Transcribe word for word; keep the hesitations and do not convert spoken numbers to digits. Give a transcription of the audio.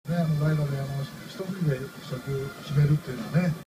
ね、あの代打であの一振りで初球決めるっていうのはね。